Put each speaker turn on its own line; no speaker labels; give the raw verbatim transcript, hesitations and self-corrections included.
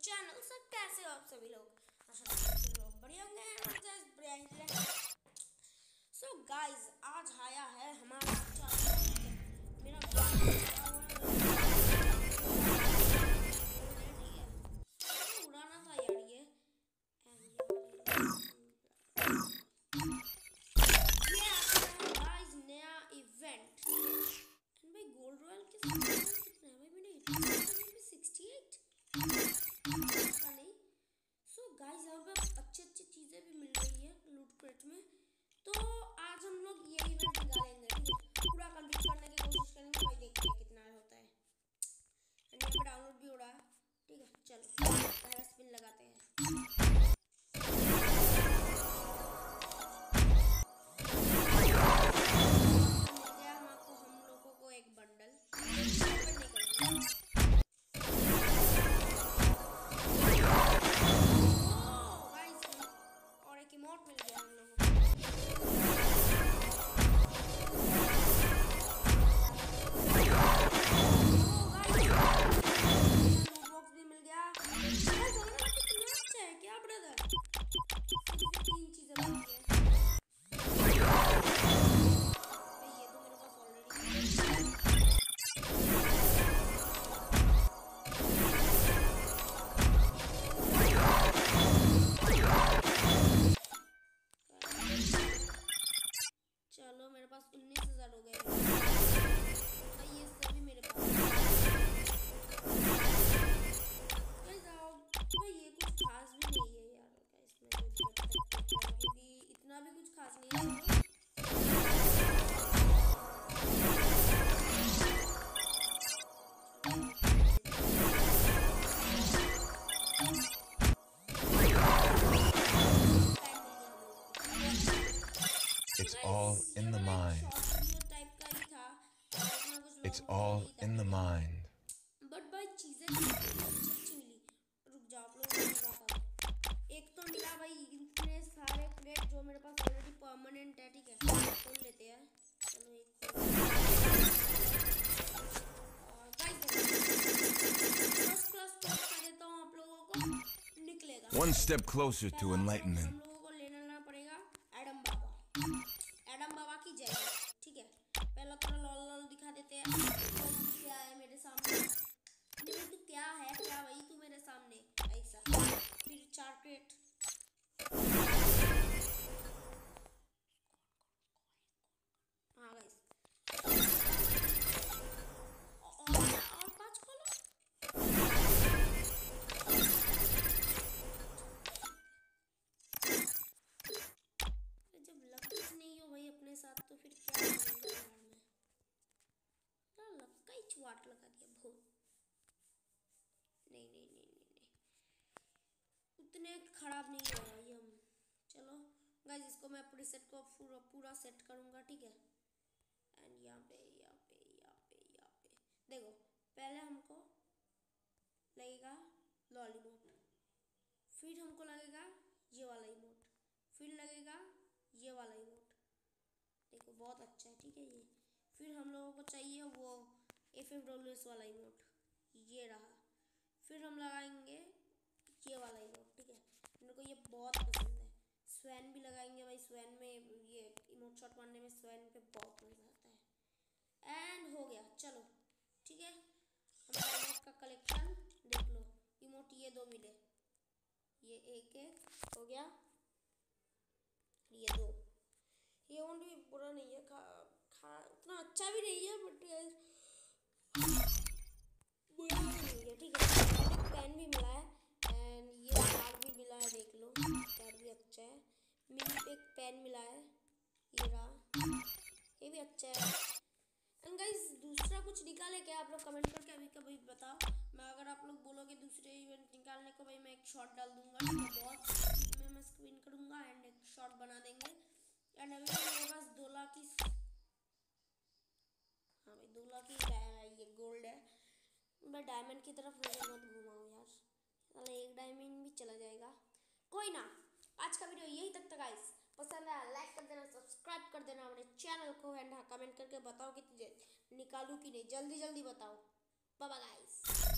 Channel. सब कैसे हो आप सभी लोग? आशा करते हैं सभी लोग बढ़िया होंगे। सो गाइस, आज आया है हमारा चैनल। मेरा उड़ाना था यार ये ये गाइस नया इवेंट। एंड भाई गोल्ड रॉयल के कितने हैं भाई? मैंने सिक्सटी एट का नहीं। सो गाइस यहाँ पे अच्छी अच्छी चीज़ें भी मिल रही है लूट क्रेट में। तो आज हम लोग ये इवेंट निकालेंगे, ठीक है? पूरा कंप्लीट करने की कोशिश करेंगे भाई, देखते हैं कितना होता है। एंड यहाँ पे डाउनलोड भी हो रहा है, ठीक है? चलो पहला स्पिन लगाते हैं। एक बंडल और एक इमोट मिल गया हम लोगों को। बॉक्स भी मिल गया। कितना अच्छा है क्या ब्रदर? तीन चीजें बाकी है। चलो मेरे पास उन्नीस हजार हो गए भाई, ये सभी मेरे पास भाई। ये कुछ खास भी नहीं है यार, इसमें भी इतना भी कुछ खास नहीं है।
It's all in the mind. It's all in the mind.
But भाई चीजें अच्छी मिली। रुक जाओ आप लोग, बताता हूँ। एक तो मिला भाई इतने सारे क्रेट जो मेरे पास ऑलरेडी परमानेंट है, ठीक है? खोल लेते हैं। चलो एक और फर्स्ट क्लास क्लोज कर देता हूँ आप लोगों को, निकलेगा।
One step closer to enlightenment.
हम लोगों को लेना पड़ेगा एडम बाबा। एडम बाबा की जय, ठीक है? पहला थोड़ा लॉल लॉल दिखा देते हैं। क्या है मेरे सामने? तू क्या है क्या भाई तू मेरे सामने ऐसा? फिर चार क्रेट। हाँ गाइस, और और पांच खोलो। जब लक नहीं हो भाई अपने साथ तो फिर क्या करूंगा यार मैं? यार लक का ही चुआट लगा दिया बहुत। नहीं नहीं नहीं नहीं नहीं उतने खराब नहीं हो भाई हम। चलो गाइस, इसको मैं प्रीसेट को पूरा पूरा सेट करूंगा, ठीक है? एंड यहाँ पे यहाँ पे यहाँ पे यहाँ पे देखो, पहले हमको लगेगा लॉल इमोट, फिर हमको लगेगा ये वाला इमोट, फिर लगेगा ये वाला इमोट। देखो बहुत अच्छा है, ठीक है? ये फिर हम लोगों को चाहिए वो एफ एफ डब्ल्यू एस वाला इमोट, ये रहा। फिर हम लगाएंगे ये वाला इमोट, ठीक है? मेरे को ये बहुत पसंद है। स्वैन भी लगाएंगे भाई, स्वैन में ये इमोट शॉट मारने में स्वैन पे बहुत मज़ा आता है। एंड हो गया, चलो ठीक है? हमारा इमोट का कलेक्शन देख लो। इमोट ये दो मिले, ये एक एक हो गया, ये दो। ये इमोट भी बुरा नहीं है, खा खा उतना अच्छा भी नहीं है, बट बुरा नहीं है, ठीक है? एक पेन भी मिला है एंड ये कार्ड भी मिला है, देख लो कार्ड भी अच्छा है। मिनी एक पेन मिला है, ये रहा, ये भी अच्छा है। एंड गाइस, दूसरा कुछ निकाले क्या आप लोग कमेंट करके अभी कभी बताओ। मैं अगर आप लोग बोलोगे दूसरे इवेंट निकालने को भाई, मैं एक शॉट डाल दूंगा, बहुत मैं मैं स्क्रीन करूंगा एंड एक शॉट बना देंगे। एंड अभी मेरे पास दो लाख की, हाँ भाई दो लाख की ये गोल्ड है। मैं डायमंड की तरफ नजर मत घुमाऊँ यार, साला एक डायमंड भी चला जाएगा। कोई ना, आज का वीडियो यही तक था गाइस। पसंद आया लाइक कर देना, सब्सक्राइब कर देना हमारे चैनल को एंड हाँ कमेंट करके बताओ कि निकालूँ कि नहीं, जल्दी जल्दी बताओ। Bye bye guys.